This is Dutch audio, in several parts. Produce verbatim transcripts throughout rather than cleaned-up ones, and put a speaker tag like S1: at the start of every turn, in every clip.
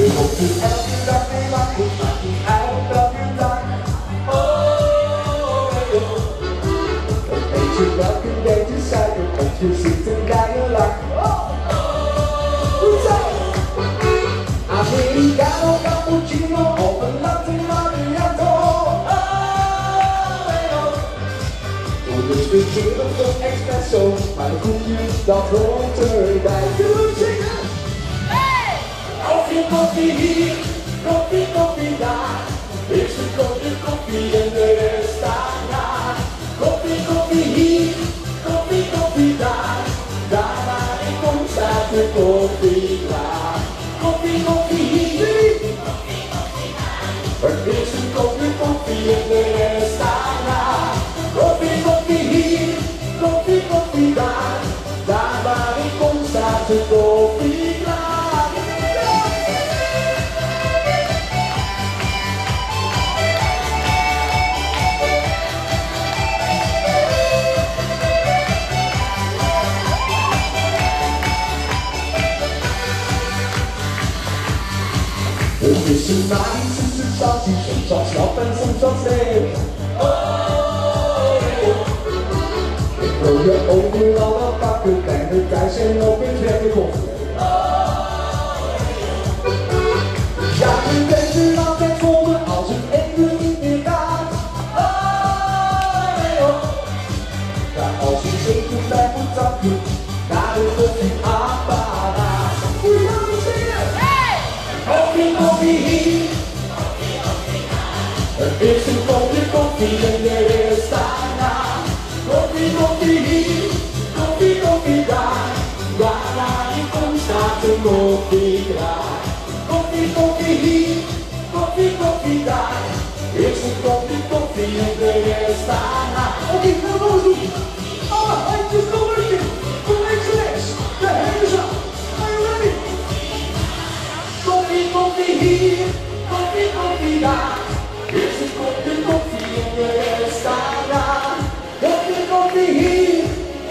S1: komt u elke dag mee wakker, maakt niet uit welke dag. Oh, oh, oh. Dan eet je welke beetje suiker, want je ziet een kleine lach. Oh, oh, goed zo! Americano, cappuccino of een latte macchiato. Oh, oh, oh. Dus verkeerd of een espresso, maar een koekje dat hoort erbij. Doe het zingen! Hey! Koffie, koffie hier, koffie, koffie daar. Eerst een kopje koffie en de rest daarna. Koffie, koffie hier, koffie, koffie daar. Daar waar ik kom staat de koffie klaar. Koffie, koffie hier, koffie, koffie daar. Eerst een kopje koffie en de rest daarna. Koffie, koffie hier, koffie, koffie daar. Daar waar ik kom staat de koffie klaar. Het is een magische substantie, soms wat slap en soms wat stevig. Oh, oh, oh. Ik wil je overal wel pakken, kleine thuis en op het werk of. Oh, oh. Ja, je bent er altijd voor me als het even niet meer gaat. Oh, oh. Ja, als ik zeker blijf moet tappen, naar de koffieapparaat. Moet je nou eens zingen? Hey! Koffie, koffie hier. Koffie, koffie daar. Er is een kopje koffie en de rest daarna. Koffie, koffie hier. Koffie, koffie daar. Waar waar ik kom staat de koffie klaar. Koffie, koffie hier. Koffie, koffie daar. Eerst een kopje koffie en de rest daarna. Oké, okay, gaan we nog eens doen. Alle handjes nog een keer. Van links naar rechts. De hele zaal. Are you ready? Koffie, koffie hier. Koffie, koffie daar. Eerst een kopje koffie en de rest daarna. Koffie, koffie hier.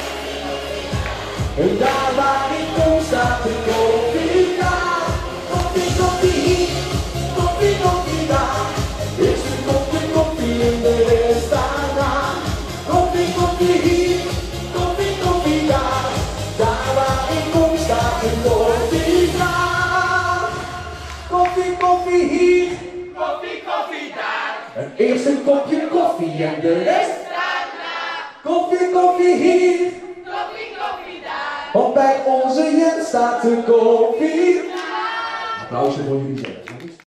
S1: En daar waar ik kom staat de koffie klaar. Koffie, koffie hier. Koffie, koffie daar. Eerst een kopje koffie en de rest daarna. Koffie, koffie hier. Koffie, koffie daar. Daar waar ik kom staat de koffie klaar. Koffie, koffie hier.
S2: Koffie, koffie daar.
S1: En eerst een kopje koffie en de rest
S2: daarna.
S1: koffie, koffie hier.
S2: Koffie, koffie daar.
S1: Want bij onze Jens staat de koffie. Applausje voor jullie zelf.